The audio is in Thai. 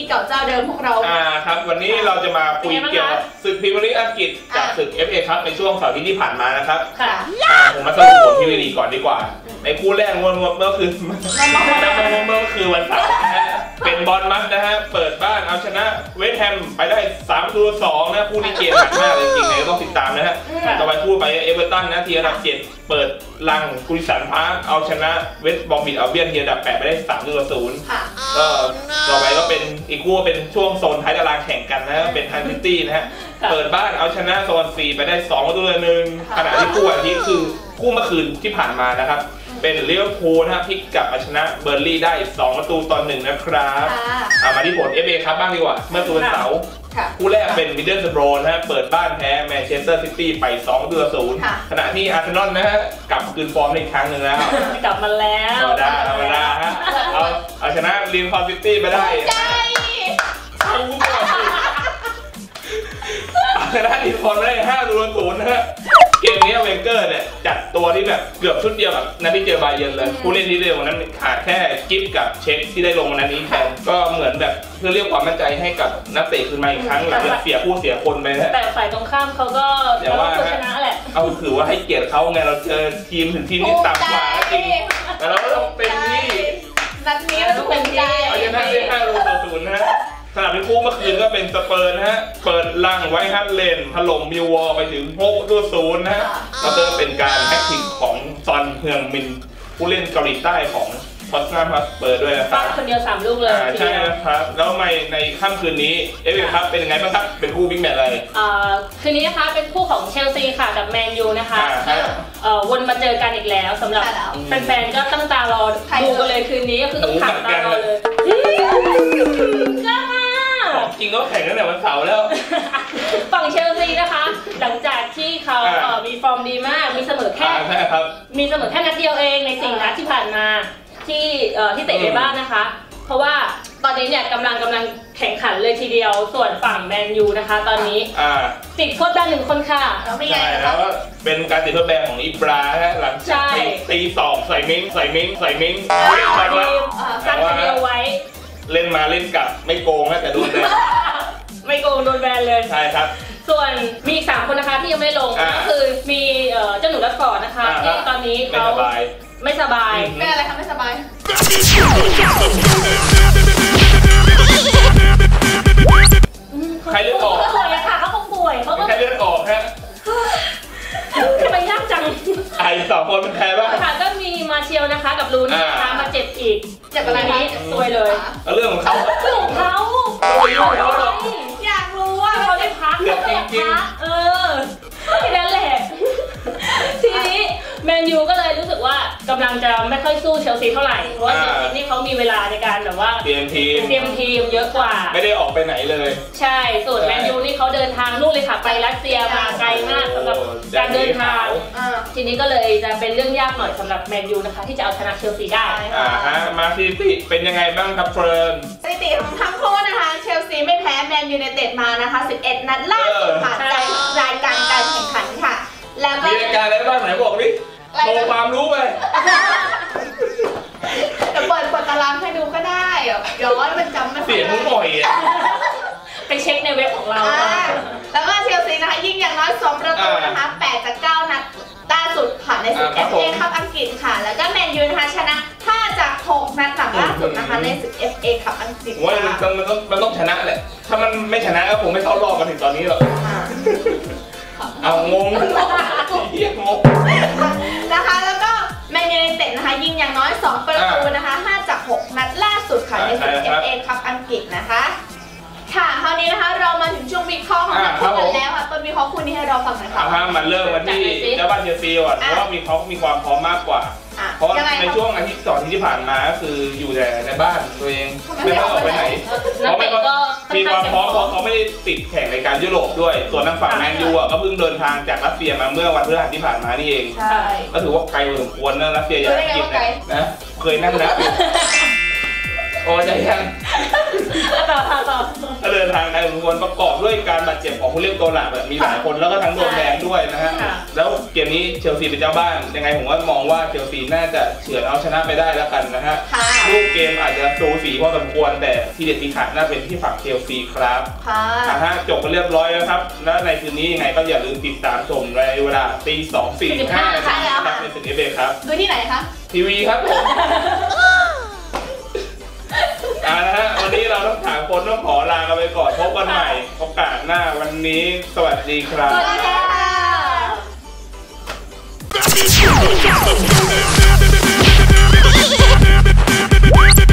เก่าเจ้าเดิมพวกเราครับวันนี้เราจะมาคุยเกี่ยวกับศึกพรีเมียร์ลีกอังกฤษกับศึก FA ครับในช่วงเสาร์ที่ผ่านมานะครับผมมาสรุปผลพรีเมียร์ลีกก่อนดีกว่าในคู่แรกเมื่อคืนวันเสาร์เป็นบอลมัดนะฮะเปิดบ้านเอาชนะเวสต์แฮมไปได้3-2นะคู่นี้เกมหนักมากเลยจริงๆไหนต้องติดตามนะฮะต่อไปคู่ไปเอเวอร์ตันนะทีอันดับ7เปิดลังกุลิสันพาร์คเอาชนะเวสต์บอมบิดอัลเบียนทีอันดับ8ไปได้3-0ก็ต่อไปก็เป็นอีกคู่เป็นช่วงโซนท้ายตารางแข่งกันนะเป็นทันซิตี้นะฮะเปิดบ้านเอาชนะโซน4ไปได้2-1ขณะที่คู่อาทิตย์คือคู่เมื่อคืนที่ผ่านมานะครับเป็นลิเวอร์พูลนะพลิกกลับมาชนะเบอร์ลี่ได้2-1นะครับมาที่ผล FA ครับบ้างดีกว่าเมื่อวันเสาร์คู่แรกเป็นมิดเดิลสโบรนะฮะเปิดบ้านแพ้แมนเชสเตอร์ซิตี้ไป2-0ขณะที่อาร์เซนอลนะฮะกลับคืนฟอร์มอีกครั้งหนึ่งแล้วกลับมาแล้วธรรมดาฮะเอาชนะลินคอร์ซิตี้ไปได้ชนะลินคอร์ไม่ได้5-0นะฮะเกมนี้เวนเกอร์เนี่ยจัดตัวที่แบบเกือบชุดเดียวกับนัดที่เจอบาเยิร์นเลยผู้เล่นที่เร็วนั้นขาดแค่กิฟกับเช็คที่ได้ลงนัดนี้แทนก็เหมือนแบบเพื่อเรียกความมั่นใจให้กับนักเตะขึ้นมาอีกครั้งหลังจากเสียผู้เสียคนไปนะแต่ฝ่ายตรงข้ามเขาก็ชนะแหละเอาถือว่าให้เกียรติเขาไงเราเจอทีมถึงทีมที่ต่ำกว่าจริงแต่เราก็ต้องเป็นที่นัดนี้เราต้องเป็นที่เอาชนะได้5-0นะฮะสนามที่คู่เมื่อคืนก็เป็นสเปอร์นะฮะเปิดลังไว้ฮัตเลนถล่มมิลวอลไปถึง6-0นะฮะแล้วก็เป็นการแฮตทริกของซอนเฮืองมินผู้เล่นเกาหลีใต้ของท็อตแนมฮอตสเปอร์ด้วยนะครับคนเดียว3 ลูกเลยใช่ครับแล้วในค่ำคืนนี้FAครับเป็นยังไงบ้างครับเป็นคู่บิ๊กแมตช์อะไรคืนนี้นะคะเป็นคู่ของเชลซีค่ะกับแมนยูนะคะวนมาเจอกันอีกแล้วสำหรับแฟนๆก็ตั้งตารอดูกันเลยคืนนี้ก็คือต้องขับตารอเลยจริงก็แข่งตั้งแต่วันเสาร์แล้วฝั่งเชลซีนะคะหลังจากที่เขามีฟอร์มดีมากมีเสมอแค่นัดเดียวเองใน4 นัดที่ผ่านมาที่เตะในบ้านนะคะเพราะว่าตอนนี้เนี่ยกำลังแข่งขันเลยทีเดียวส่วนฝั่งแมนยูนะคะตอนนี้ติดโทษแบน1 คนค่ะใช่แล้วก็เป็นการติดโทษแบนของอิบราหลังจากตีศอกใส่มิ้งสร้างคดีเอาไว้เล่นมาเล่นกลับไม่โกงนะแต่โดนแบนไม่โกงโดนแบนเลยใช่ครับส่วนมีอีก3 คนนะคะที่ยังไม่ลงก็คือมีเจ้าหนูรัดฟอร์ดนะคะที่ตอนนี้เขาไม่สบายไม่อะไรคะไม่สบายใครเลือดออกป่วยอะค่ะเขาป่วยเขาใครเลือดออกฮะทำไมยากจังไอ้2 คนเป็นใครบ้างค่ะก็มีมาเชียวนะคะกับลูนี่นะคะมาเจ็บอีกเจ็บอะไรนี้ซวยเลยเรื่องของเขาอยากรู้ว่าเขาได้พักแค่นั้นแหละทีนี้แมนยูก็เลยรู้สึกว่ากำลังจะไม่ค่อยสู้เชลซีเท่าไหร่เพราะว่าเชลซีนี่เขามีเวลาในการแบบว่าเตรียมทีมเยอะกว่าไม่ได้ออกไปไหนเลยใช่ส่วนแมนยูนี่เขาเดินทางนู่นเลยค่ะไปรัสเซียมาไกลมากสำหรับการเดินทางทีนี้ก็เลยจะเป็นเรื่องยากหน่อยสำหรับแมนยูนะคะที่จะเอาชนะเชลซีได้มาสถิติเป็นยังไงบ้างครับเฟิร์นสถิติของทั้งคู่นะคะเชลซีไม่แพ้แมนยูไนเต็ดมานะคะ11 นัดล่าสุดผ่านจากรายการการแข่งขันค่ะแล้วก็มีรายการอะไรบ้างไหนบอกดิโชว์ความรู้ไปแต่เปิดตารางให้ดูก็ได้ย้อนมันจำไม่เสียงบ่อยไปเช็คในเว็บของเราแล้วก็เชลซีนะคะยิงอย่างน้อย2 ประตูนะคะ8 จาก 9 นัดล่าสุดผ่านในศึก FA คัพอังกฤษค่ะแล้วก็แมนยูนะคะชนะ5 จาก 6 นัดหลังล่าสุดนะคะในศึก FA คัพอังกฤษว่ามันต้องชนะแหละถ้ามันไม่ชนะก็คงไม่เข้ารอบมาถึงตอนนี้หรอกเอางงนะคะแล้วก็แมนยูไนเต็ดนะคะยิงอย่างน้อย2 ประตูนะคะ5 จาก 6 นัดล่าสุดค่ะในศึก FA คัพอังกฤษนะคะค่ะคราวนี้นะคะเรามาถึงช่วงวิเคราะห์ของทั้งคู่กันแล้วค่ะต้นวิเคราะห์คู่นี้ให้เราฟังหน่อยค่ะมาเริ่มกันที่เจ้าบ้านเชลซีก่อนเพราะว่ามีความพร้อมมากกว่าเพราะในช่วงอาทิตย์2 ที่ผ่านมาก็คืออยู่แต่ในบ้านตัวเองไม่ได้ออกไปไหนเพราะมีความพร้อมเพราะเขาไม่ได้ติดแข่งในการยุโรปด้วยส่วนทางฝั่งแมนยูก็เพิ่งเดินทางจากรัสเซียมาเมื่อวันพฤหัสที่ผ่านมานี่เองก็ถือว่าไกลพอสมควรนะรัสเซียอย่างอังกฤษนะเคยนั่งนับโอ้ใจยังต่อเดินทางไกลพอสมควรประกอบด้วยการบาดเจ็บของผู้เล่นตัวหลักแบบมีหลายคนแล้วก็ทั้งโดนแดงด้วยนะฮะแล้วเกมนี้เชลซีเป็นเจ้าบ้านยังไงผมว่ามองว่าเชลซีน่าจะเฉือนเอาชนะไปได้แล้วกันนะฮะลูกเกมอาจจะสูสีพอสมควรแต่ที่เด็ดที่ขาดน่าเป็นที่ฝั่งเชลซีครับค่ะจบกันเรียบร้อยแล้วครับแล้วในคืนนี้ยังไงก็อย่าลืมติดตามชมในเวลาตี 2:45 นะครับในศึก FA ครับดูที่ไหนคะทีวีครับผมนะฮะวันนี้เราต้องถามคนต้องขอลากันไปก่อนพบกันใหม่โอกาสหน้าวันนี้สวัสดีครับสวัสดีค่ะ